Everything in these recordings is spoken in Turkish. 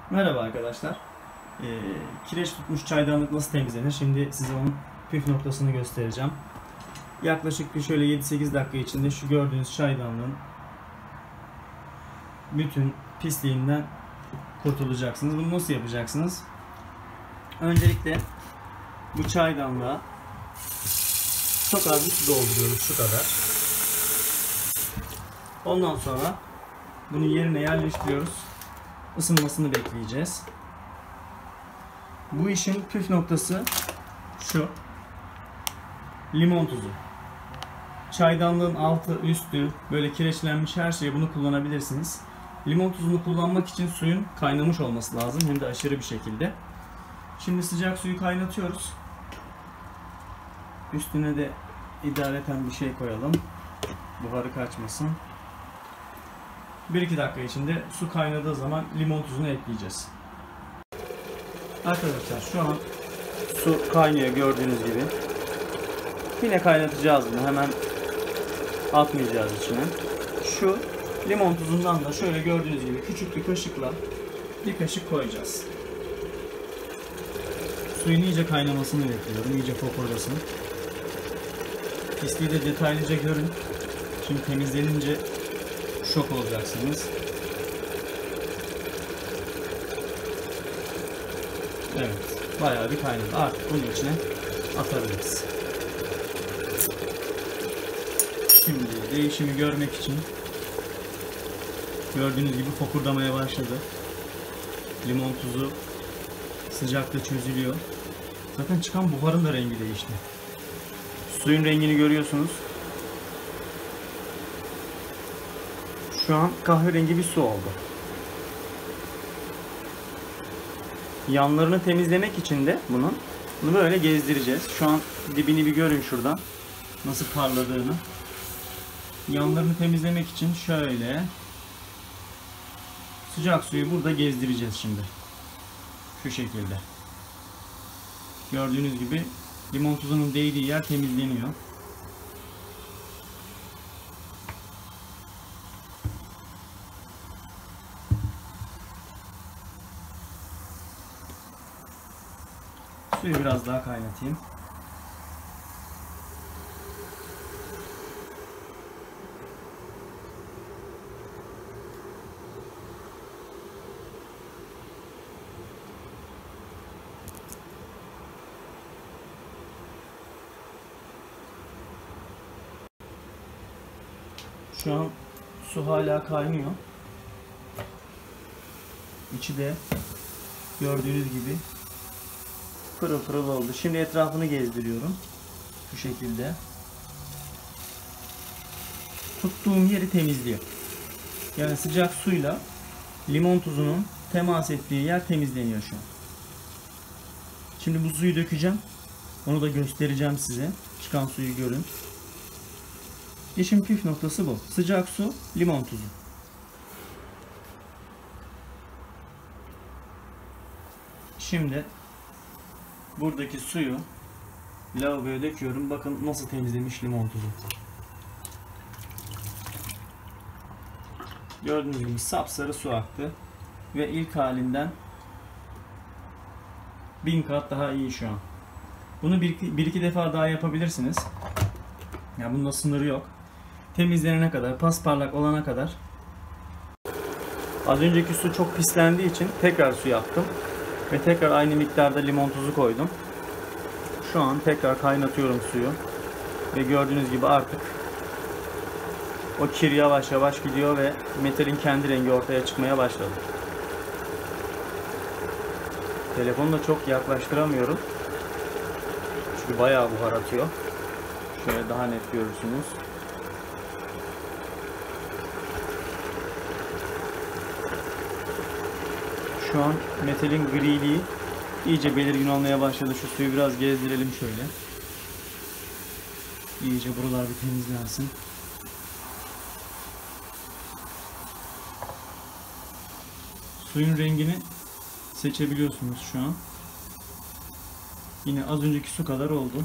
Merhaba arkadaşlar. Kireç tutmuş çaydanlık nasıl temizlenir? Şimdi size onun püf noktasını göstereceğim. Yaklaşık bir şöyle 7-8 dakika içinde şu gördüğünüz çaydanlığın bütün pisliğinden kurtulacaksınız. Bunu nasıl yapacaksınız? Öncelikle bu çaydanlığa çok az bir su dolduruyoruz, şu kadar. Ondan sonra bunu yerine yerleştiriyoruz. Isınmasını bekleyeceğiz. Bu işin püf noktası şu: limon tuzu. Çaydanlığın altı, üstü böyle kireçlenmiş her şeye bunu kullanabilirsiniz. Limon tuzunu kullanmak için suyun kaynamış olması lazım, hem de aşırı bir şekilde. Şimdi sıcak suyu kaynatıyoruz. Üstüne de idareten bir şey koyalım, buharı kaçmasın. 1-2 dakika içinde su kaynadığı zaman limon tuzunu ekleyeceğiz. Arkadaşlar şu an su kaynıyor gördüğünüz gibi. Yine kaynatacağız bunu, hemen atmayacağız içine. Şu limon tuzundan da şöyle gördüğünüz gibi küçük bir kaşıkla bir kaşık koyacağız. Suyun iyice kaynamasını bekliyorum, iyice fokurdasın. Pisliği de detaylıca görün. Şimdi temizlenince şok olacaksınız. Evet, bayağı bir kaynadı. Artık bunun içine atabiliriz. Şimdi değişimi görmek için gördüğünüz gibi fokurdamaya başladı. Limon tuzu sıcakta çözülüyor. Zaten çıkan buharın da rengi değişti. Suyun rengini görüyorsunuz. Şu an kahverengi bir su oldu. Yanlarını temizlemek için de bunu böyle gezdireceğiz. Şu an dibini bir görün şuradan, nasıl parladığını. Yanlarını temizlemek için şöyle sıcak suyu burada gezdireceğiz şimdi. Şu şekilde. Gördüğünüz gibi limon tuzunun değdiği yer temizleniyor. Suyu biraz daha kaynatayım. Şu an su hala kaynıyor. İçi de gördüğünüz gibi pırıl pırıl oldu. Şimdi etrafını gezdiriyorum. Şu şekilde. Tuttuğum yeri temizliyor. Yani sıcak suyla limon tuzunun temas ettiği yer temizleniyor şu an. Şimdi bu suyu dökeceğim. Onu da göstereceğim size. Çıkan suyu görün. İşin püf noktası bu. Sıcak su, limon tuzu. Şimdi buradaki suyu lavaboya döküyorum. Bakın nasıl temizlemiş limon tuzu. Gördüğünüz gibi sapsarı su aktı. Ve ilk halinden 1000 kat daha iyi şu an. Bunu bir iki defa daha yapabilirsiniz. Ya bunda sınırı yok. Temizlenene kadar, pasparlak olana kadar. Az önceki su çok pislendiği için tekrar su yaptım. Ve tekrar aynı miktarda limon tuzu koydum. Şu an tekrar kaynatıyorum suyu. Ve gördüğünüz gibi artık o kir yavaş yavaş gidiyor ve metalin kendi rengi ortaya çıkmaya başladı. Telefonu da çok yaklaştıramıyorum. Çünkü bayağı buhar atıyor. Şöyle daha net görürsünüz. Şu an metalin griliği iyice belirgin olmaya başladı. Şu suyu biraz gezdirelim şöyle. İyice buralar bir temizlensin. Suyun rengini seçebiliyorsunuz şu an. Yine az önceki su kadar oldu.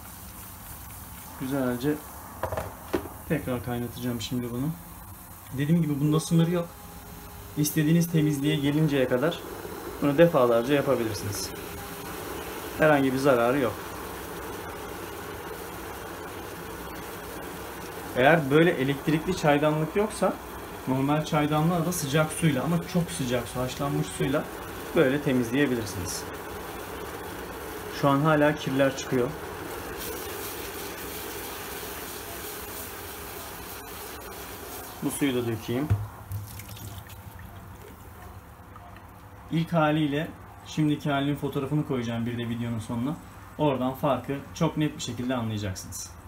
Güzelce tekrar kaynatacağım şimdi bunu. Dediğim gibi bunda sınır yok. İstediğiniz temizliğe gelinceye kadar Bunu defalarca yapabilirsiniz. Herhangi bir zararı yok. Eğer böyle elektrikli çaydanlık yoksa normal çaydanlığa da sıcak suyla, ama çok sıcak su, haşlanmış suyla böyle temizleyebilirsiniz. Şu an hala kirler çıkıyor. Bu suyu da dökeyim. İlk haliyle şimdiki halinin fotoğrafını koyacağım bir de videonun sonuna. Oradan farkı çok net bir şekilde anlayacaksınız.